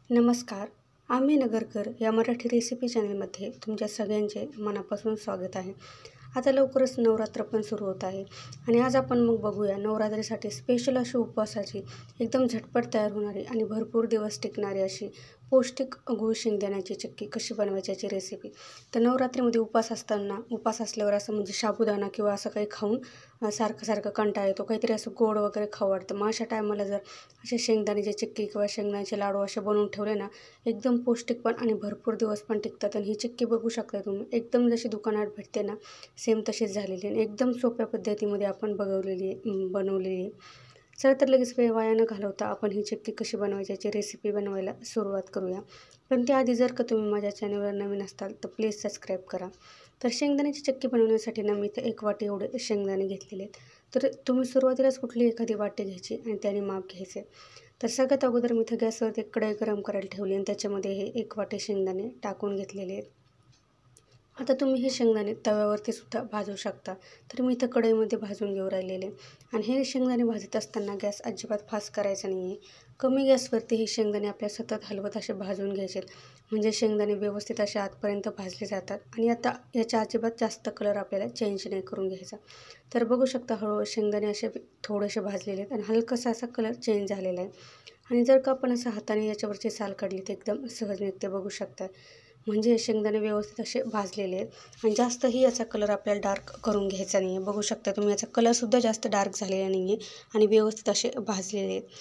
नमस्कार. आम्ही नगरकर या मराठी रेसिपी चॅनलमध्ये तुमच्या सगळ्यांचे मनापासून स्वागत आहे. आता लवकरच नवरात्र पण सुरू होत आहे आणि आज आपण मग बघूया नवरात्रीसाठी स्पेशल अशी उपवासाची एकदम झटपट तयार होणारी आणि भरपूर दिवस टिकणारी अशी पौष्टिक गूळ शेंगदाण्याची चिक्की कशी बनवायची याची रेसिपी. तर नवरात्रीमध्ये उपास असल्यावर असं म्हणजे साबुदाणा किंवा असं काही खाऊन सारखं कंटाळा येतो, काहीतरी असं गोड वगैरे खाऊ वाटतं. मग अशा टायमाला जर असे शेंगदाण्याची चिक्की किंवा शेंगदाण्याचे लाडू असे बनवून ठेवले ना, एकदम पौष्टिक पण आणि भरपूर दिवस पण टिकतात. आणि ही चिक्की बघू शकता तुम्ही, एकदम जशी दुकानात भेटते ना सेम तशीच झालेली आणि एकदम सोप्या पद्धतीमध्ये आपण बनवलेली आहे. चला तर लगेच वेळ वाया न घालवता आपण ही चिक्की कशी बनवायची याची रेसिपी बनवायला सुरुवात करूया. पण त्याआधी जर का तुम्ही माझ्या चॅनलवर नवीन असाल तर प्लीज सबस्क्राईब करा. तर शेंगदाण्याची चिक्की बनवण्यासाठी ना मी इथं 1 वाटी एवढे शेंगदाणे घेतलेले आहेत. तर तुम्ही सुरुवातीलाच कुठली एखादी वाटी घ्यायची आणि त्याने माप घ्यायचे. तर सगळ्यात अगोदर मी इथं गॅसवरती कढई गरम करायला ठेवली आणि त्याच्यामध्ये हे 1 वाटी शेंगदाणे टाकून घेतलेले आहेत. आता तुम्ही हे शेंगदाणे तव्यावरती सुद्धा भाजू शकता. तर मी इथं कढईमध्ये भाजून घेऊन राहिलेले आणि हे शेंगदाणे भाजत असताना गॅस अजिबात फास्ट करायचा नाही आहे. कमी गॅसवरती हे शेंगदाणे आपल्या सतत हलवत असे भाजून घ्यायचे, म्हणजे शेंगदाणे व्यवस्थित असे आतपर्यंत भाजले जातात. आणि आता याच्या अजिबात जास्त कलर आपल्याला चेंज नाही करून घ्यायचा. तर बघू शकता हळूहळू शेंगदाणे असे थोडेसे भाजलेले आहेत आणि हलकासा असा कलर चेंज झालेला आहे. आणि जर का आपण असं हाताने याच्यावरची साल काढली तर एकदम सहज निघते, बघू शकता. म्हणजे शेंगदाणे व्यवस्थित असे भाजलेले आहेत आणि जास्तही याचा कलर आपल्याला डार्क करून घ्यायचा नाही आहे. बघू शकता तुम्ही, याचा कलरसुद्धा जास्त डार्क झालेला नाही आहे आणि व्यवस्थित असे भाजलेले आहेत.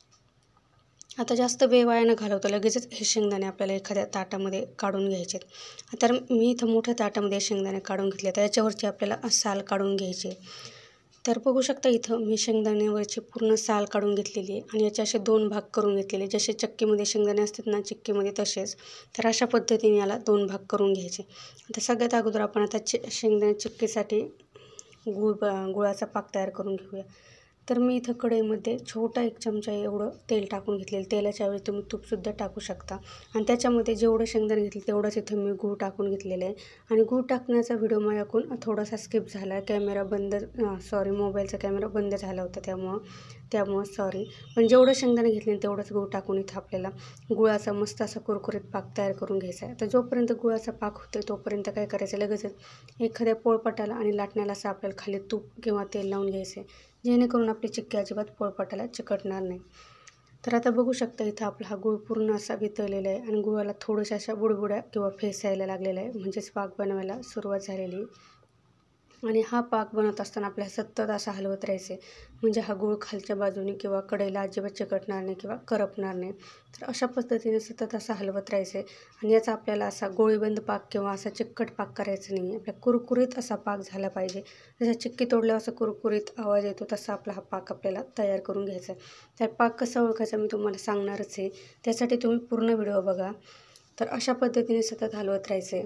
आता जास्त वेळ वाया न घालवता लगेचच हे शेंगदाणे आपल्याला एखाद्या ताटामध्ये काढून घ्यायचे आहेत. तर मी इथं मोठ्या ताटामध्ये शेंगदाणे काढून घेतले, तर याच्यावरची आपल्याला साल काढून घ्यायची. तर बघू शकता इथं मी शेंगदाण्यावरची पूर्ण साल काढून घेतलेली आहे आणि याचे असे 2 भाग करून घेतलेले, जसे चक्कीमध्ये शेंगदाणे असतात ना चिक्कीमध्ये तसेच. तर अशा पद्धतीने याला 2 भाग करून घ्यायचे. आता सगळ्यात अगोदर आपण आता शेंगदाणे चिक्कीसाठी गुळाचा पाक तयार करून घेऊया. तर मी इथं कढईमध्ये छोटा 1 चमचा एवढं तेल टाकून घेतलेलं. तेलाच्या ऐवजी तुम्ही तूपसुद्धा टाकू शकता आणि त्याच्यामध्ये जेवढं शेंगदाणे घेतलं तेवढंच इथं मी गूळ टाकून घेतलेलं आहे. आणि गूळ टाकण्याचा व्हिडिओ माझ्याकडून थोडासा स्किप झाला आहे. मोबाईलचा कॅमेरा बंद झाला होता त्यामुळं सॉरी. पण जेवढं शेंगदाणे घेतले तेवढंच गूळ टाकून इथं आपल्याला गुळाचा मस्त असा कुरकुरीत पाक तयार करून घ्यायचा आहे. तर जोपर्यंत गुळाचा पाक होतो तोपर्यंत काय करायचं, लगेचच एखाद्या पोळपाटाला आणि लाटण्याला असं आपल्याला खाली तूप किंवा तेल लावून घ्यायचं आहे, जेणेकरून आपली चिक्की अजिबात पोळपाटाला चिकटणार नाही. तर आता बघू शकता इथं आपला हा गूळ पूर्ण असा वितळलेला आहे आणि गुळाला थोड्याशा अशा बुडबुड्या किंवा फेस यायला लागलेला आहे, म्हणजेच पाक बनवायला सुरुवात झालेली. आणि हा पाक बनवत असताना आपल्याला सतत असा हलवत राहायचे, म्हणजे हा गूळ खालच्या बाजूने किंवा कढईला अजिबात चिकटणार नाही किंवा करपणार नाही. तर अशा पद्धतीने सतत असा हलवत राहायचे आणि याचा आपल्याला असा गोळीबंद पाक किंवा असा चिकट पाक करायचा नाही आहे. आपल्या कुरकुरीत असा पाक झाला पाहिजे. जसा चिक्की तोडल्यावर असा कुरकुरीत आवाज येतो तसा आपला हा पाक आपल्याला तयार करून घ्यायचा आहे. तर पाक कसा ओळखायचा मी तुम्हाला सांगणारच आहे, त्यासाठी तुम्ही पूर्ण व्हिडिओ बघा. तर अशा पद्धतीने सतत हलवत राहायचे.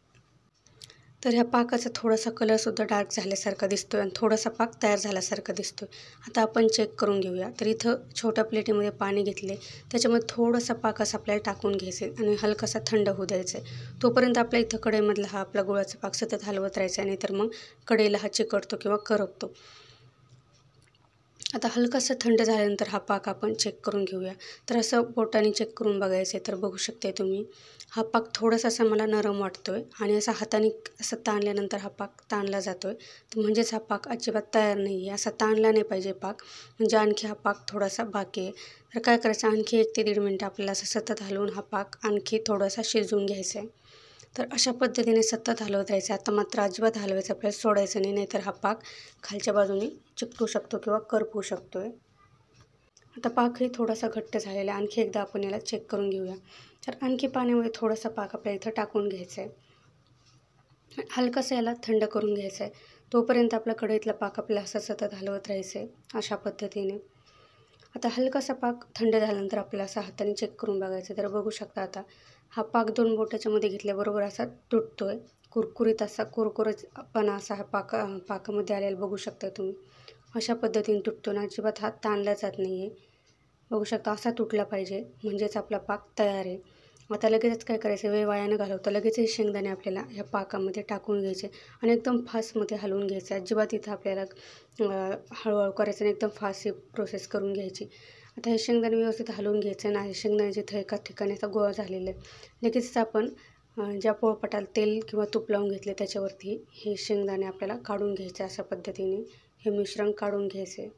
तर ह्या पाकाचा थोडासा कलरसुद्धा डार्क झाल्यासारखा दिसतो आणि थोडासा पाक तयार झाल्यासारखा दिसतो. आता आपण चेक करून घेऊया. तर इथं छोट्या प्लेटीमध्ये पाणी घेतले, त्याच्यामध्ये थोडासा पाक असं आपल्याला टाकून घ्यायचे आणि हलकासा थंड होऊ द्यायचा आहे. तोपर्यंत आपल्या इथं कढईमधला हा आपला गुळाचा पाक सतत हलवत राहायचा, नाही तर मग कढईला हा चिकटतो किंवा करपतो. आता हलकासा थंड झाल्यानंतर हा पाक आपण चेक करून घेऊया. तर असं बोटाने चेक करून बघायचं आहे. तर बघू शकता तुम्ही, हा पाक थोडासा असा मला नरम वाटतो आहे आणि असा हाताने असं ताणल्यानंतर हा पाक ताणला जातो आहे. तर म्हणजेच हा पाक अजिबात तयार नाही आहे. असा ताणला नाही पाहिजे पाक, म्हणजे आणखी हा पाक थोडासा बाकी आहे. तर काय करायचं, आणखी 1 ते 1.5 मिनटं आपल्याला असं सतत हलवून हा पाक आणखी थोडासा शिजवून घ्यायचा आहे. तर अशा पद्धतीने सतत हलवत राहायचं. आता मात्र अजिबात हलवायचं आपल्याला सोडायचं नाही, नाहीतर हा पाक खालच्या बाजूने चिकटू शकतो किंवा करपू शकतो आहे. आता पाकही थोडासा घट्ट झालेला आहे. आणखी एकदा आपण याला चेक करून घेऊया. तर आणखी पाण्यामध्ये थोडासा पाक आपल्याला इथं टाकून घ्यायचा आहे. हलकासा याला थंड करून घ्यायचा आहे. तोपर्यंत आपला कढईतला पाक आपल्याला असं सतत हलवत राहायचं आहे अशा पद्धतीने. आता हलकासा पाक थंड झाल्यानंतर आपल्याला असा हाताने चेक करून बघायचं. तर बघू शकता आता हा पाक 2 बोटाच्यामध्ये घेतल्याबरोबर असा तुटतो आहे. कुरकुरीत असा कुरकुरीतपणा असा हा पाकामध्ये आलेला बघू शकता तुम्ही. अशा पद्धतीने तुटतो ना, अजिबात हात ताणला जात नाही आहे. बघू शकता असा तुटला पाहिजे, म्हणजेच आपला पाक तयार आहे. आता लगेचच काय करायचं, वेळ वाया न घालवता लगेच हे शेंगदाणे आपल्याला ह्या पाकामध्ये टाकून घ्यायचे आणि एकदम फास्टमध्ये हलवून घ्यायचं. अजिबात इथं आपल्याला हळूहळू करायचं आणि एकदम फास्ट ही प्रोसेस करून घ्यायची. आता हे शेंगदाणे व्यवस्थित हलवून घ्यायचं आणि शेंगदाण्याचे थर एका ठिकाणी आता गोळा झालेले आहे। लगेचच आपण ज्या पोळपाटाला तेल किंवा तूप लावून घेतले त्याच्यावरती हे शेंगदाणे आपल्याला काढून घ्यायचे। अशा पद्धतीने हे मिश्रण काढून घ्यायचे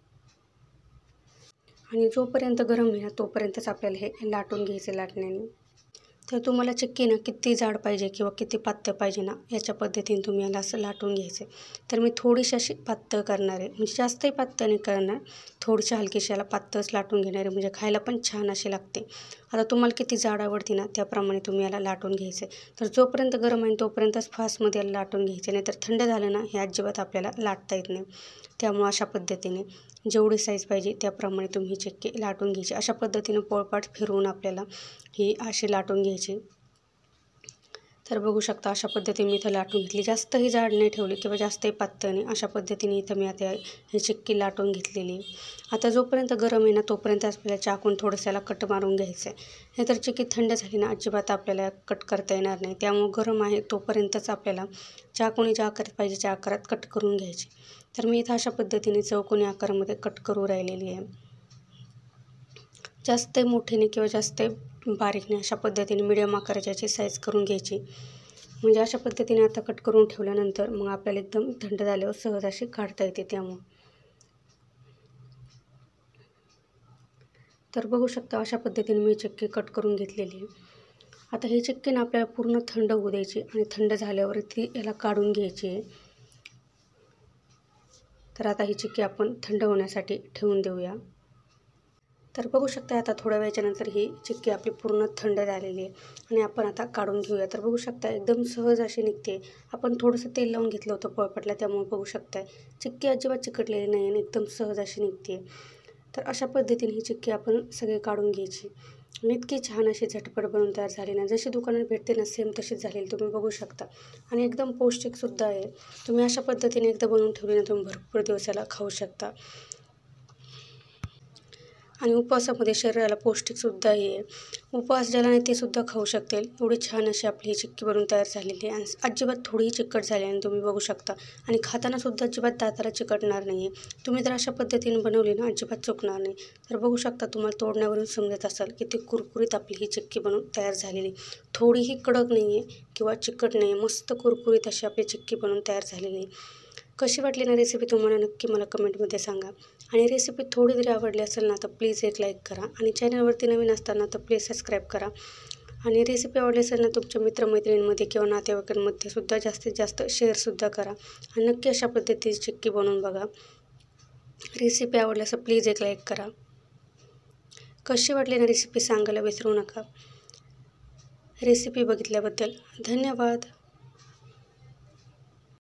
आणि जोपर्यंत गरम आहे ना तोपर्यंतच आपल्याला हे लाटून घ्यायचे लाटण्याने। तर तुम्हाला चिक्की ना किती जाड पाहिजे किंवा किती पातळ पाहिजे ना याच्या पद्धतीने तुम्ही याला असं लाटून घ्यायचे। तर मी थोडीशी अशी पातळ करणार आहे, म्हणजे जास्तही पातळ नाही करणार, थोडीशी हलकीशी याला पातळच लाटून घेणार आहे, म्हणजे खायला पण छान अशी लागते। आता तुम्हाला किती जाड आवडते ना त्याप्रमाणे तुम्ही याला लाटून घ्यायचे। तर जोपर्यंत गरम आहे तोपर्यंतच फास्टमध्ये याला लाटून घ्यायचे, नाहीतर थंड झालं ना हे अजिबात आपल्याला लाटता येत नाही। त्यामुळे अशा पद्धतीने जेवढी साईज पाहिजे त्याप्रमाणे तुम्ही ही चिक्की लाटून घ्यायची। अशा पद्धतीने पोळपाट फिरवून आपल्याला ही अशी लाटून घ्यायची। तर बघू शकता अशा पद्धतीने मी इथं लाटून घेतली, जास्तही जाड नाही ठेवली किंवा जास्तही पातळ नाही, अशा पद्धतीने इथं मी आता ही चिक्की लाटून घेतलेली आहे। आता जोपर्यंत गरम आहे ना तोपर्यंत आपल्याला चाकून थोडंसं याला कट मारून घ्यायचं आहे, नाहीतर चिक्की थंड झाली ना अजिबात आपल्याला कट करता येणार नाही। त्यामुळे गरम आहे तोपर्यंतच आपल्याला चाकूने ज्या आकारात पाहिजे त्या आकारात कट करून घ्यायची। तर मी इथं अशा पद्धतीने चौकोनी आकारामध्ये कट करू राहिलेली आहे, जास्त मोठी नाही किंवा जास्त बारीक नाही, अशा पद्धतीने मीडियम आकाराची याची साईज करून घ्यायची। म्हणजे अशा पद्धतीने आता कट करून ठेवल्यानंतर मग आपल्याला एकदम थंड झाल्यावर सहज अशी काढता येते। त्यामुळे तर बघू शकता अशा पद्धतीने मी चिक्की कट करून घेतलेली आहे। आता ही चिक्की ना आपल्याला पूर्ण थंड होऊ द्यायची आणि थंड झाल्यावर ती याला काढून घ्यायची आहे। तर आता ही चिक्की आपण थंड होण्यासाठी ठेवून देऊया। तर बघू शकता आता थोड्या वेळाच्या नंतर ही चिक्की आपली पूर्ण थंड झालेली आहे आणि आपण आता काढून घेऊया। तर बघू शकता एकदम सहज अशी निघते। आपण थोडंसं तेल लावून घेतलं होतं पोळपाटला, त्यामुळे बघू शकता चिक्की अजिबात चिकटलेली नाही आणि एकदम सहज अशी निघते। तर अशा पद्धतीने ही चिक्की आपण सगळी काढून घ्यायची आणि इतकी छान अशी झटपट बनवून तयार झाली ना, जशी दुकानात भेटते ना सेम तशीच झालेली तुम्ही बघू शकता आणि एकदम पौष्टिकसुद्धा आहे। तुम्ही अशा पद्धतीने एकदा बनवून ठेवली ना तुम्ही भरपूर दिवसाला खाऊ शकता आणि उपवासामध्ये शरीराला पौष्टिकसुद्धा आहे। उपवास ज्याला नाही ते सुद्धा खाऊ शकतील, एवढी छान अशी आपली ही चिक्की बनवून तयार झालेली आहे आणि अजिबात थोडीही चिकट झाली आणि तुम्ही बघू शकता आणि खाताना सुद्धा अजिबात दाताला चिकटणार नाही आहे। तुम्ही जर अशा पद्धतीने बनवली ना अजिबात चुकणार नाही। तर बघू शकता तुम्हाला तोडण्यावरून समजत असेल किती कुरकुरीत आपली ही चिक्की बनवून तयार झालेली, थोडीही कडक नाही आहे किंवा चिकट नाही आहे, मस्त कुरकुरीत अशी आपली चिक्की बनवून तयार झालेली आहे। कशी वाटली ना रेसिपी तुम्हाला नक्की मला कमेंटमध्ये सांगा आणि रेसिपी थोडी जरी आवडली असेल ना तर प्लीज एक लाईक करा आणि चॅनलवरती नवीन असताना तर प्लीज सबस्क्राईब करा आणि रेसिपी आवडली असेल ना तुमच्या मित्रमैत्रिणींमध्ये किंवा नातेवाईकांमध्ये सुद्धा जास्तीत जास्त शेअरसुद्धा करा आणि नक्की अशा पद्धतीची चिक्की बनवून बघा। रेसिपी आवडल्यास प्लीज एक लाईक करा। कशी वाटली ना रेसिपी सांगायला विसरू नका। रेसिपी बघितल्याबद्दल धन्यवाद।